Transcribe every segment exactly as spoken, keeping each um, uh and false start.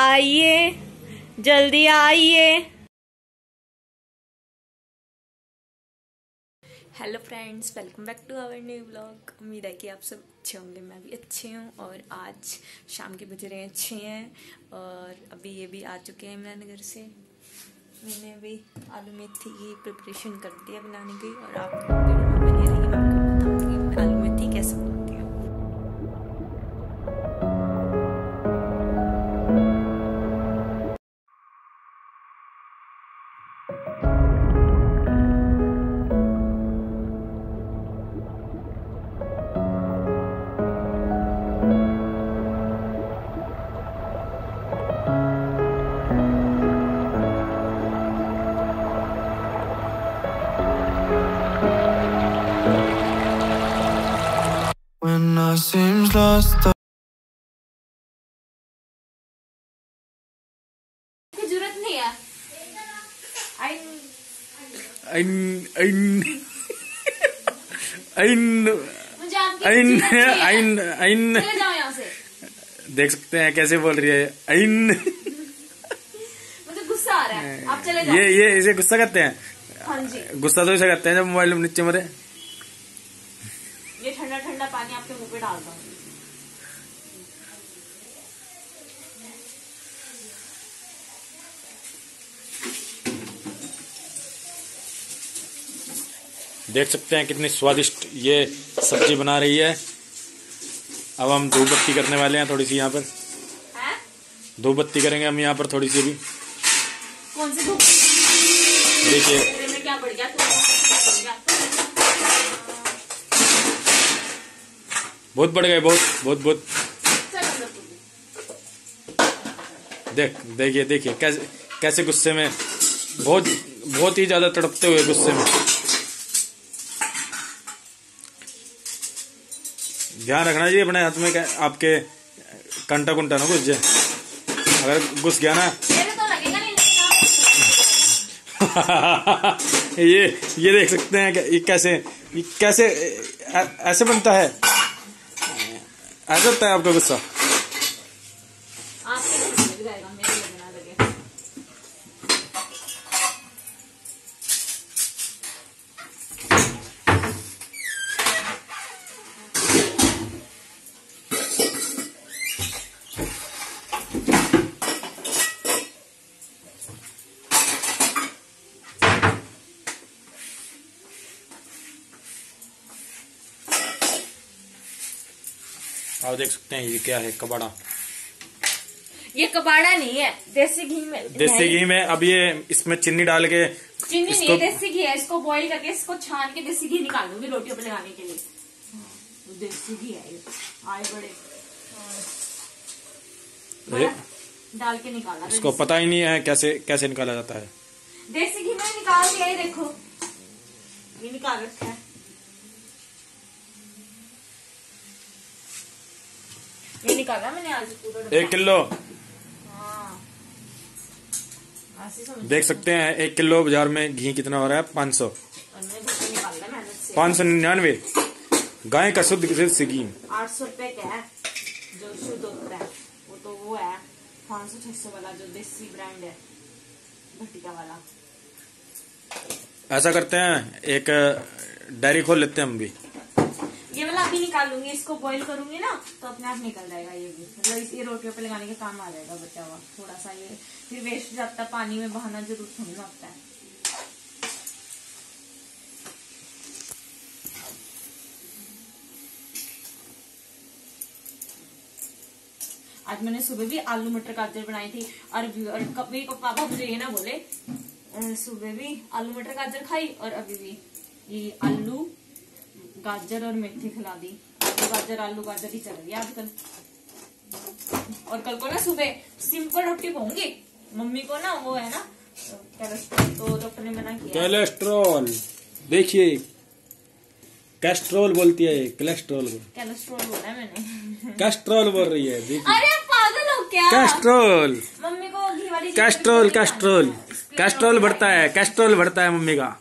आइए, जल्दी आइए। Hello friends, welcome back to our new blog. उम्मीद है कि आप सब अच्छे होंगे, मैं भी अच्छी हूँ। और आज शाम के बज रहे हैं छः हैं और अभी ये भी आ चुके हैं इमराननगर से। मैंने अभी आलू मेथी की प्रिपरेशन कर दिया बनाने की, और आप वीडियो में बनी रहिए, मैं आपको बताऊँगी आलू मेथी कैसे बनती है। When I seems lost, की जरूरत नहीं है। आई ऐन ऐन ऐन मुझे आपकी ऐन जरूरत नहीं है। ऐन ऐन चले जाओ यहाँ से। देख सकते हैं कैसे बोल रही है ऐन। मुझे गुस्सा आ रहा है, आप चले जाओ। ये ये इसे गुस्सा करते हैं। हाँ जी, गुस्सा तो इसे करते हैं जब मोबाइल नीचे मरे। ये ठंडा ठंडा पानी आपके मुंह पे डालता हूँ। देख सकते हैं कितनी स्वादिष्ट ये सब्जी बना रही है। अब हम धूप बत्ती करने वाले हैं थोड़ी सी यहाँ पर। हैं? धूप बत्ती करेंगे हम यहाँ पर थोड़ी सी भी। कौन सी धूप? देखिए मेरे में क्या बढ़ गया? तू बढ़ गया। बहुत बढ़ गए, बहुत बहुत बहुत। चल अंदर तू। देख देखिए देखिए कैसे कैसे गुस्से में, बहुत बहुत ही ज्यादा तड़पते हुए गुस्से में। ध्यान रखना जी अपने हाथ में, आपके कंटा कुंटा ना घुस जाए। अगर घुस गया ना मेरे तो लगेगा नहीं लगेगा। ये ये देख सकते हैं कि ये कैसे ये कैसे ऐ- ऐसे बनता है, ऐसा होता है आपका गुस्सा। आपके तो लग जाएगा, मेरे लगे ना लगे। आप देख सकते हैं ये क्या है, कबाड़ा। ये कबाड़ा नहीं है, देसी घी में। देसी घी में अब ये इसमें चीनी डाल के चीनी नहीं इसको है, देसी घी है। इसको बॉईल करके इसको छान के देसी घी निकाल दूंगी रोटियों पे लगाने के लिए। हाँ, देसी घी है ये। आए बड़े बड़ा डाल के निकाला। इसको पता ही नहीं है कैसे कैसे निकाला जाता है। देसी घी मैंने निकाल दिया, ये देखो ये निकाल रखा है। ये निकाला मैंने आज पूरा डब्बा। एक किलो हाँ, ऐसे समझ। देख सकते हैं एक किलो बाजार में घी कितना हो रहा है, पाँच सौ और मैंने भूखे निकाला मेहनत से। पाँच सौ निन्यानवे गाय का शुद्ध शुद्ध घी। आठ सौ रुपए का है जो शुद्ध होता है, वो तो वो है पाँच सौ छह सौ वाला जो देसी ब्रांड है, भटिका वाला। ऐसा करते हैं एक डायरी खोल लेते हैं हम भी। ये वाला अभी निकाल लूंगी, इसको बॉईल करूंगी ना तो अपने आप निकल जाएगा। ये भी मतलब इस ये रोटियों पे लगाने के काम आ जाएगा बचा हुआ थोड़ा सा। ये फिर वेस्ट जाता, पानी में बहाना जरूर थोड़ी ना होता है। आज मैंने सुबह भी आलू मटर गाजर बनाई थी, और, और कभी को पापा मुझे ये ना बोले, सुबह भी आलू मटर गाजर खाई और अभी भी ये आलू गाजर और मेथी खिला दी। आलू गाजर आलू गाजर ही चल रही है आजकल। और कल को ना सुबह सिंपल रोटी खाऊंगी। मम्मी को ना वो है ना कैलेस्ट्रॉल, तो डॉक्टर ने मना किया। कोलेस्ट्रॉल, देखिए कैस्ट्रोल बोलती है, कोलेस्ट्रॉल को कैलेस्ट्रॉल बोला है मैंने। कैस्ट्रोल बोल रही है, देखिए अरे पागल हो क्या? कैस्ट्रोल मम्मी को घी वाली कैस्ट्रोल कैस्ट्रोल कैस्ट्रोल बढ़ता है, कैस्ट्रोल बढ़ता है मम्मी का।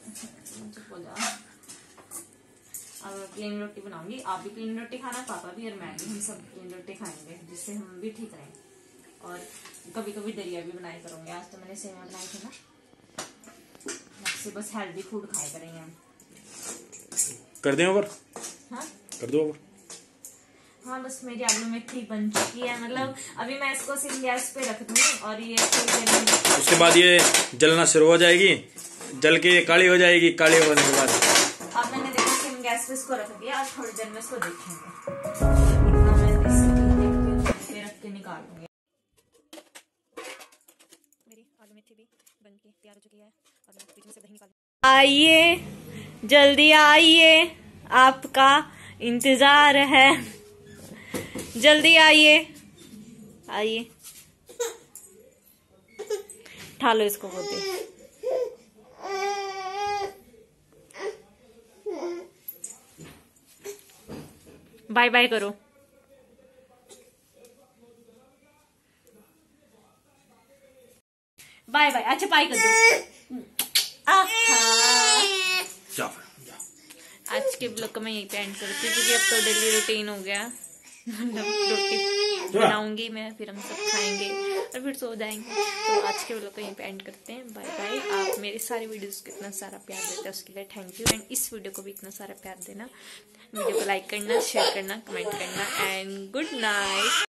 अब प्लेन रोटी बनाऊंगी, आप भी प्लेन रोटी खाना, पापा भी और मैं भी, हम सब प्लेन रोटी खाएंगे जिससे हम भी ठीक रहें। और कभी कभी दलिया भी बनाया करूंगी। आज तो मैंने सेवइयां बनाई थी ना, से बस हेल्दी फूड खाया करेंगे हम। कर दें ओवर? हाँ कर दो ओवर। हाँ बस मेरी आलू मेथी बन चुकी है, मतलब अभी मैं इसको सिम गैस पे रख दूंगी और ये थोड़ी देर में, उसके बाद ये जलना शुरू हो जाएगी, जल के काली हो जाएगी। काली होने के बाद अब मैंने देखा सिम गैस पे इसको रख दिया, आज थोड़ी देर में इसको देखेंगे। इतना मैं इसको रख के निकाल दूंगी। मेरी आलू मेथी भी बन के तैयार हो चुकी है और मैं बीच में से दही निकाल। आइए जल्दी आइए, आपका इंतजार है, जल्दी आइए आइए। उठा लो इसको, बोलते बाय बाय करो। बाय बाय, अच्छा बाय कर दो। आज के ब्लॉग को मैं यही पे एंड करती हूँ क्योंकि अब तो डेली रूटीन हो गया। मतलब रोटी बनाऊंगी मैं, फिर हम सब खाएंगे और फिर सो जाएंगे। तो आज के ब्लॉग को यहीं पे एंड करते हैं। Bye bye. आप मेरे सारे वीडियोस को इतना सारा प्यार देते हैं उसके लिए थैंक यू। एंड इस वीडियो को भी इतना सारा प्यार देना। वीडियो को लाइक करना, शेयर करना, कमेंट करना एंड गुड नाइट।